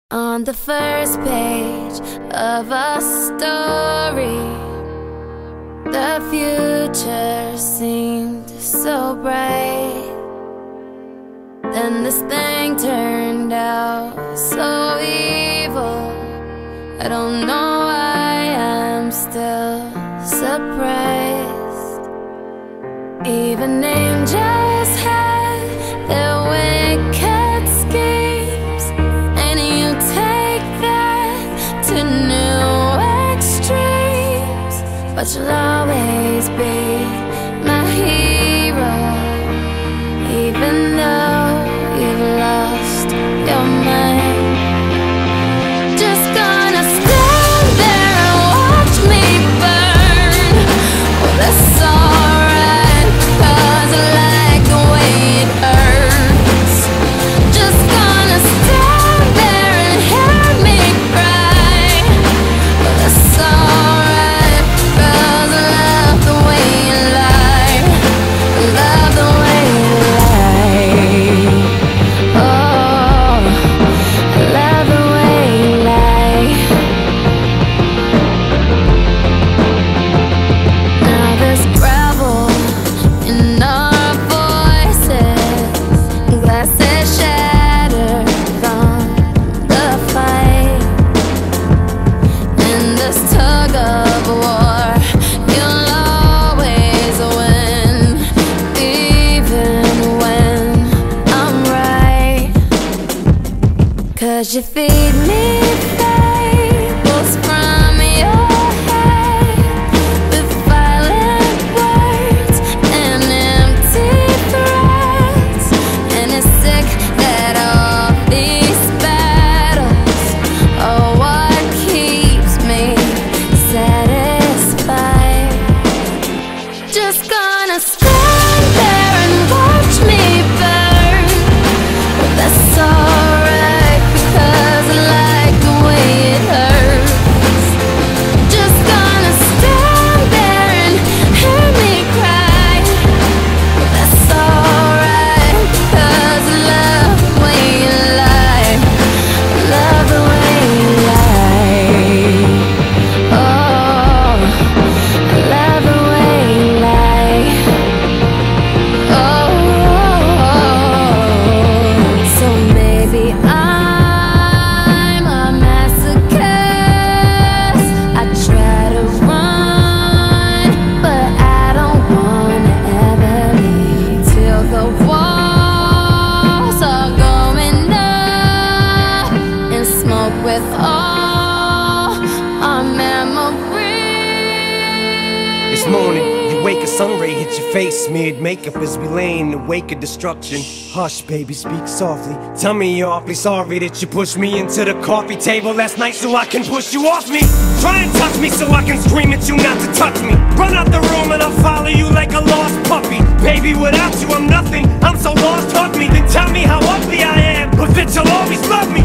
On the first page of a story, the future seemed so bright. Then this thing turned out so evil. I don't know why I'm still surprised. Even angels have their wicked schemes, and you take that to new extremes. But you'll always be my hero, even though you've lost your mind. Just gonna stand there and watch me burn. Well, that's alright, 'cause I like the way it hurts. Just gonna stand there and hear me cry. Well, that's alright, 'cause I love the way you lie. I love the way you lie. Oh, I love the way you lie. Now there's gravel in our voices, glasses shattered from the fight. In this tug of war, you'll always win, even when I'm right. 'Cause you feed me fables from your head, with violent words and empty threats. And it's sick that all these battles are what keeps me satisfied. Just gonna stand there and watch me burn. But that's alright, because I like the way it hurts. Just gonna stand there and hear me cry. But that's alright, because I love the way you lie. I love the way you lie. Oh, I love the way you lie. Oh, so maybe I'm a masochist. I try to run, but I don't wanna ever leave till the walls are going up and smoke with all our memories. It's morning, you wake, a sun ray hits your face, smeared makeup as we lay in the wake of destruction. Hush, baby, speak softly. Tell me you're awfully sorry that you pushed me into the coffee table last night so I can push you off me. Try and touch me so I can scream at you not to touch me. Run out the room and I'll follow you like a lost puppy. Baby, without you I'm nothing, I'm so lost, hug me. Then tell me how ugly I am, but that you'll always love me.